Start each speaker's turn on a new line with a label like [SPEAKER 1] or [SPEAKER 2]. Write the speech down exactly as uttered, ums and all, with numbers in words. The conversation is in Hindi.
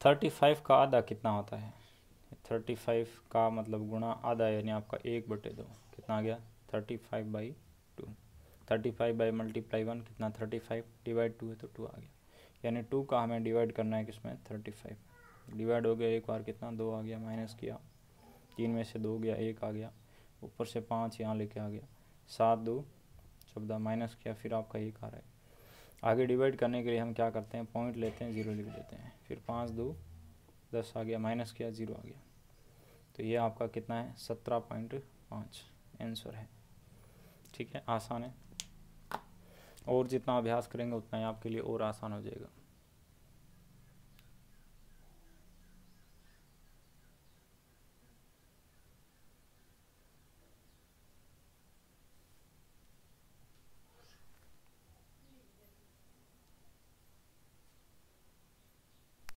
[SPEAKER 1] थर्टी फाइव का आधा कितना होता है? थर्टी फाइव का मतलब गुणा आधा यानी आपका एक बटे दो कितना आ गया? Thirty five by two. Thirty five by multiply one कितना? थर्टी फाइव डिवाइड टू है तो टू आ गया, यानी टू का हमें डिवाइड करना है किसमें? Thirty five. डिवाइड हो गया एक बार कितना? दो आ गया, माइनस किया तीन में से दो गया एक आ गया, ऊपर से पाँच यहाँ लेके आ गया, सात दो चौदह, माइनस किया फिर आपका एक आ रहा है। आगे डिवाइड करने के लिए हम क्या करते हैं? पॉइंट लेते हैं, ज़ीरो लिख देते हैं, फिर पाँच दो दस आ गया, माइनस किया ज़ीरो आ गया। तो ये आपका कितना है? सत्रह पॉइंट पाँच आंसर है। ठीक है, आसान है, और जितना अभ्यास करेंगे उतना ही आपके लिए और आसान हो जाएगा।